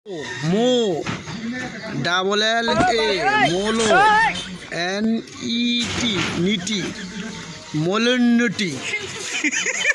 Md double L A মোলো NET নিটি মোলন্নটি